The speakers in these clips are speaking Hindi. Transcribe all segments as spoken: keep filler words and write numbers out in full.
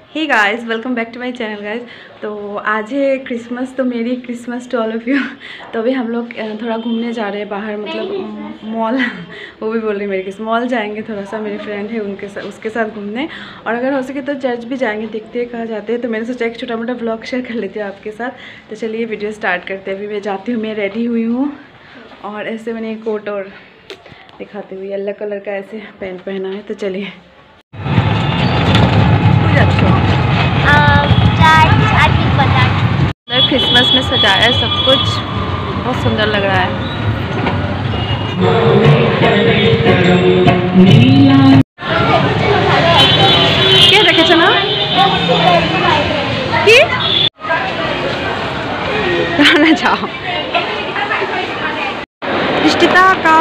Hey guys, welcome back to my channel guys. तो आज है क्रिसमस, तो merry Christmas to all of you. तो अभी हम लोग थोड़ा घूमने जा रहे हैं बाहर, मतलब मॉल वो भी बोल रही मेरी किस मॉल जाएंगे थोड़ा सा, मेरी फ्रेंड है उनके साथ, उसके साथ घूमने, और अगर हो सके तो चर्च भी जाएंगे, देखते हैं कहाँ जाते हैं। तो मैंने सोचा एक छोटा मोटा व्लॉग शेयर कर लेती हूँ आपके साथ। तो चलिए वीडियो स्टार्ट करते हैं। अभी मैं जाती हूँ, मैं रेडी हुई हूँ और ऐसे मैंने एक कोट और दिखाती हुई येलो कलर का ऐसे पैंट पहना है। तो चलिए क्रिसमस में सजाया है सब कुछ, बहुत सुंदर लग रहा है। क्या देखे चना कि गाना जाओ रिश्ता का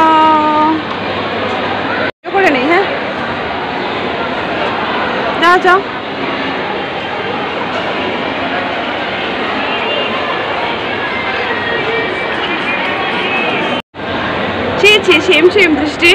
जो करे नहीं है, जाओ जाओ। ছি ছি সেম সেম দৃষ্টি।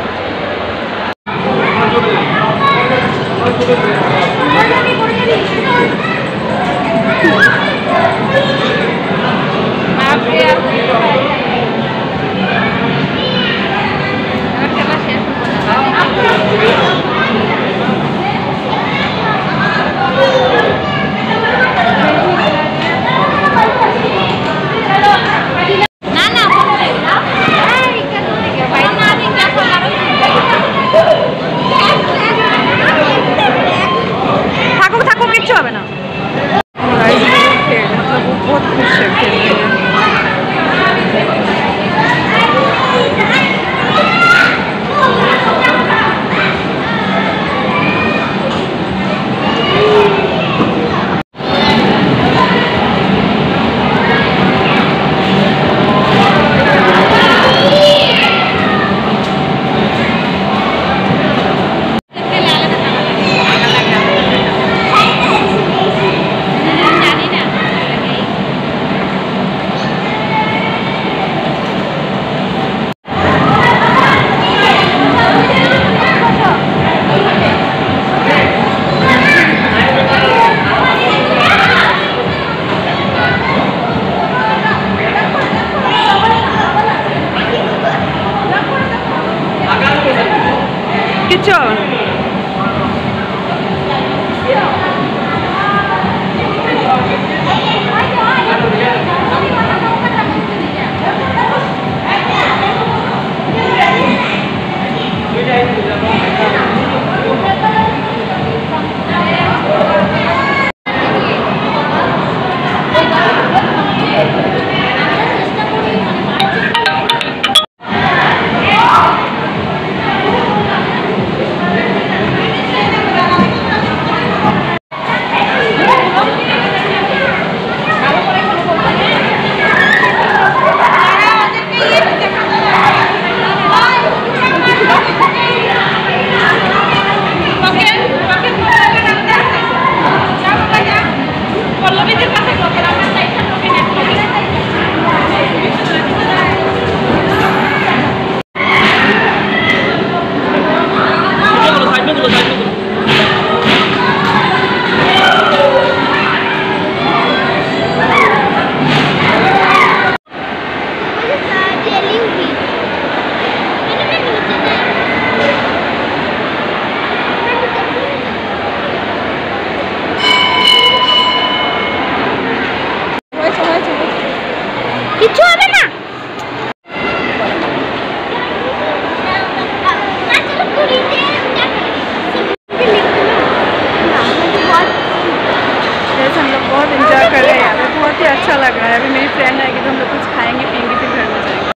अच्छा लग रहा है। अभी मेरी फ्रेंड आएगी तो हम लोग कुछ खाएंगे पियेंगे, फिर घर में जाएंगे।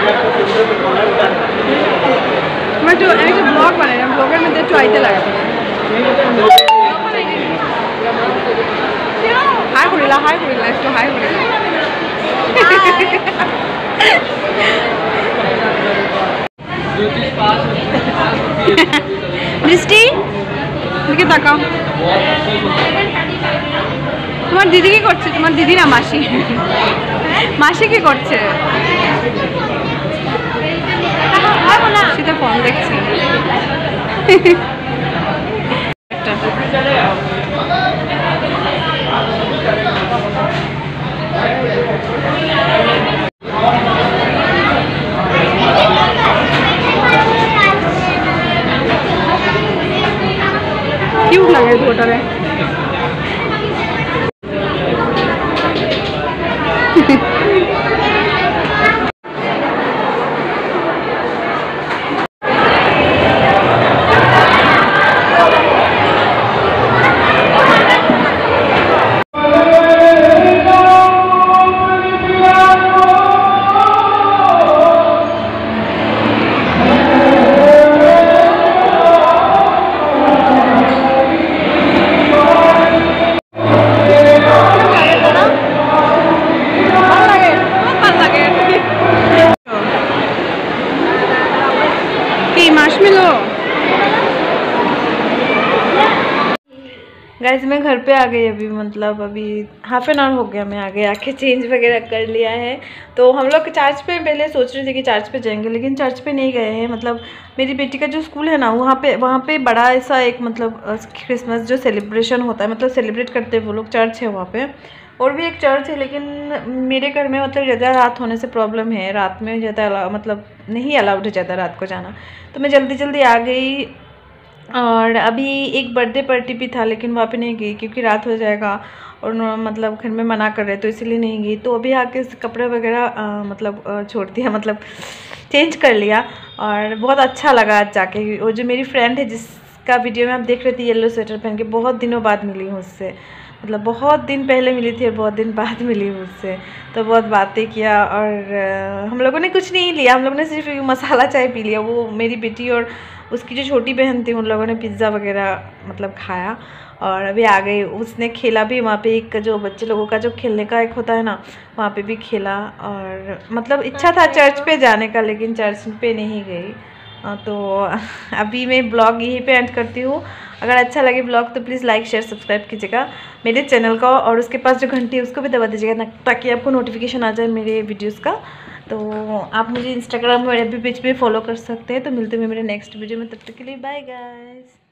मैं जो एक जो ब्लॉग बने ब्लॉगर में तो आइते लगा हाई करिला हाई करिला একটু हाई करिला मिस्टी दिखे ताकाओ। তোমার দিদি কি করছে? তোমার দিদি না মাসি? মাসি কি করছে? সেটা ফোন দেখছে। भूख लगे होटल है। गाइस मैं घर पे आ गई अभी, मतलब अभी हाफ एन आवर हो गया मैं आ गई, आके चेंज वगैरह कर लिया है। तो हम लोग चर्च पे पहले सोच रहे थे कि चर्च पे जाएंगे, लेकिन चर्च पे नहीं गए हैं। मतलब मेरी बेटी का जो स्कूल है ना, वहाँ पे वहाँ पे बड़ा ऐसा एक मतलब क्रिसमस जो सेलिब्रेशन होता है, मतलब सेलिब्रेट करते हैं वो लोग, चर्च है वहाँ पे। और भी एक चर्च है, लेकिन मेरे घर में मतलब ज़्यादा रात होने से प्रॉब्लम है, रात में ज़्यादा मतलब नहीं अलाउड है ज़्यादा रात को जाना। तो मैं जल्दी जल्दी आ गई। और अभी एक बर्थडे पार्टी भी था, लेकिन वहाँ पे नहीं गई क्योंकि रात हो जाएगा और मतलब घर में मना कर रहे, तो इसीलिए नहीं गई। तो अभी आके कपड़े वगैरह मतलब छोड़ दिया, मतलब चेंज कर लिया। और बहुत अच्छा लगा आज जाके। वो जो मेरी फ्रेंड है जिसका वीडियो में आप देख रहे थे येलो स्वेटर पहन के, बहुत दिनों बाद मिली हूँ उससे, मतलब बहुत दिन पहले मिली थी और बहुत दिन बाद मिली हूँ उससे। तो बहुत बातें किया और हम लोगों ने कुछ नहीं लिया, हम लोगों ने सिर्फ मसाला चाय पी लिया। वो मेरी बेटी और उसकी जो छोटी बहन थी उन लोगों ने पिज़्ज़ा वगैरह मतलब खाया और अभी आ गई। उसने खेला भी वहाँ पे, एक जो बच्चे लोगों का जो खेलने का एक होता है ना, वहाँ पे भी खेला। और मतलब इच्छा था चर्च पे जाने का, लेकिन चर्च पे नहीं गई। तो अभी मैं ब्लॉग यहीं पे एंड करती हूँ। अगर अच्छा लगे ब्लॉग तो प्लीज़ लाइक शेयर सब्सक्राइब कीजिएगा मेरे चैनल को, और उसके पास जो घंटी है उसको भी दबा दीजिएगा ताकि आपको नोटिफिकेशन आ जाए मेरे वीडियोस का। तो आप मुझे इंस्टाग्राम और एफ बी पेज पे फॉलो कर सकते हैं। तो मिलते हैं मेरे नेक्स्ट वीडियो में, तब तक के लिए बाय गाइस।